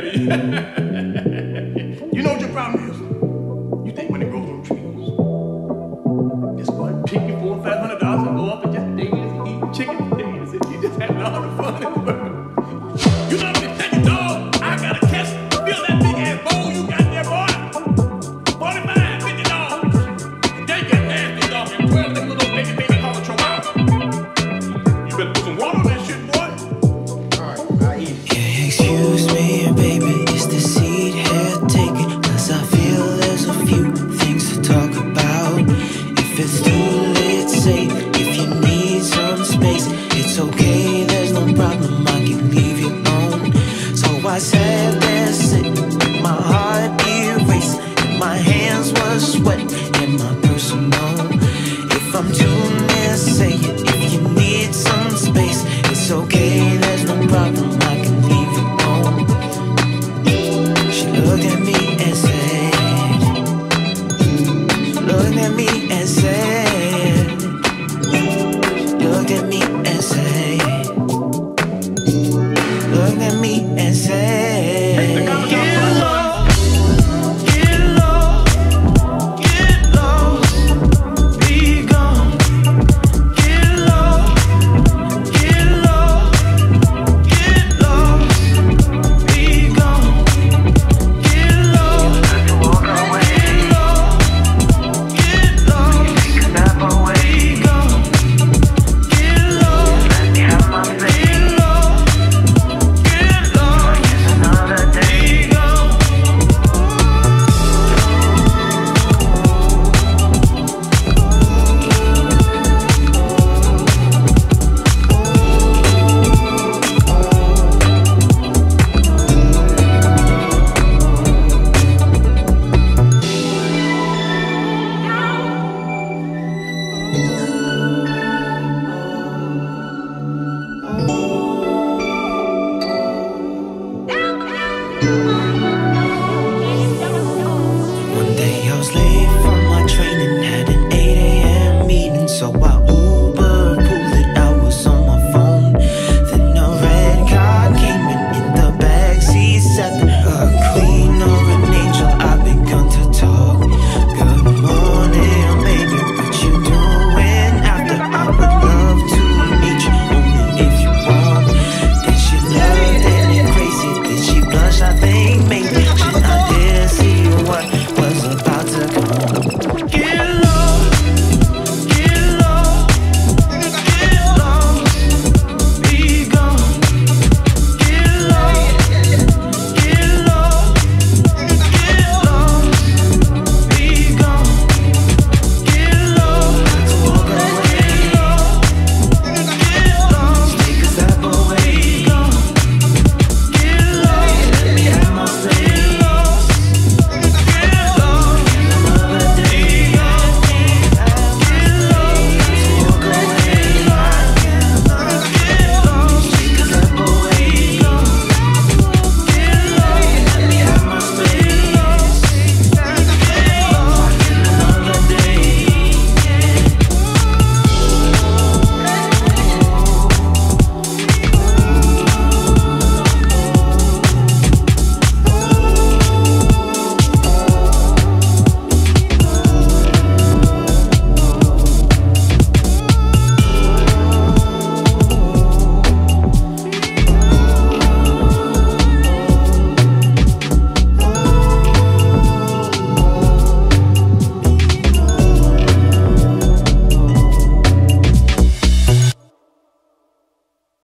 daddy. You know what your problem is? You think when it grows on trees, just go and pick your $400 or $500 and go up and just dance and eat chicken and dance and you just having all the fun in the world. You know what I'm saying, dog? I gotta catch, feel that big ass bowl you got there, boy. 45, 50 dollars. They get nasty, dog, and 12 them little baby Paw Patrol out. You better put some water on that shit, boy. Alright, I eat. Yeah, excuse me, baby, is the seat here taken? Cause I feel there's a few things to talk about. If it's too late, say if you need some space, it's okay, there's no problem, I can leave you alone. So I said